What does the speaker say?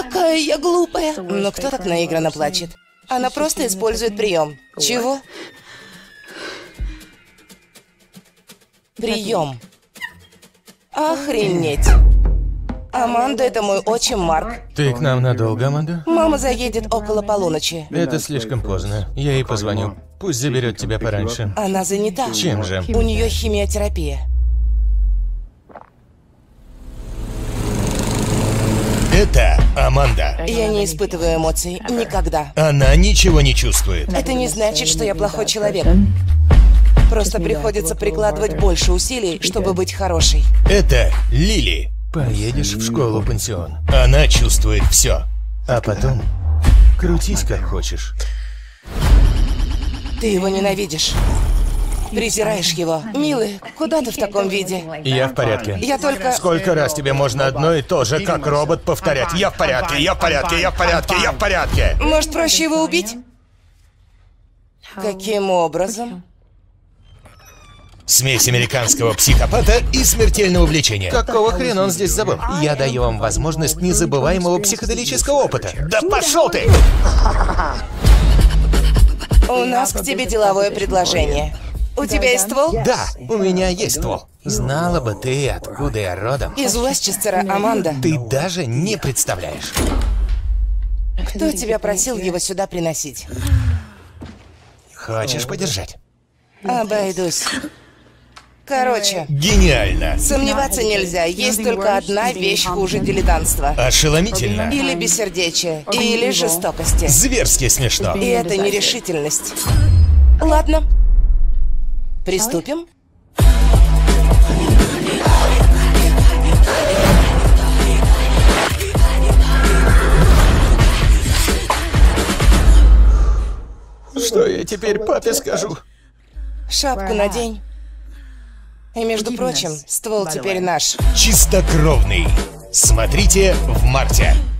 Какая я глупая. Но кто так наигранно плачет? Она просто использует прием. Чего? Прием. Охренеть. Аманда, это мой отчим Марк. Ты к нам надолго, Аманда? Мама заедет около полуночи. Это слишком поздно. Я ей позвоню. Пусть заберет тебя пораньше. Она занята. Чем же? У нее химиотерапия. Это Аманда. Я не испытываю эмоций. Никогда. Она ничего не чувствует. Это не значит, что я плохой человек. Просто приходится прикладывать больше усилий, чтобы быть хорошей. Это Лили. Поедешь в школу-пансион. Она чувствует все. А потом крутись как хочешь. Ты его ненавидишь. Презираешь его. Милый, куда ты в таком виде? Я в порядке. Я только... Сколько раз тебе можно одно и то же, как робот, повторять? Я в порядке, я в порядке, я в порядке, я в порядке. Может, проще его убить? Каким образом? Смесь американского психопата и смертельного влечения. Какого хрена он здесь забыл? Я даю вам возможность незабываемого психоделического опыта. Да пошел ты! У нас к тебе деловое предложение. У тебя есть ствол? Да, у меня есть ствол. Знала бы ты, откуда я родом. Из Уэстчестера, Аманда. Ты даже не представляешь. Кто тебя просил его сюда приносить? Хочешь подержать? Обойдусь. Короче, Гениально. сомневаться нельзя. Есть только одна вещь хуже дилетантства. Ошеломительно. Или бессердечие, или жестокости. Зверски смешно. И это нерешительность. Ладно. Приступим? Что я теперь папе скажу? Шапку надень. И между прочим, ствол теперь наш. Чистокровный. Смотрите в марте.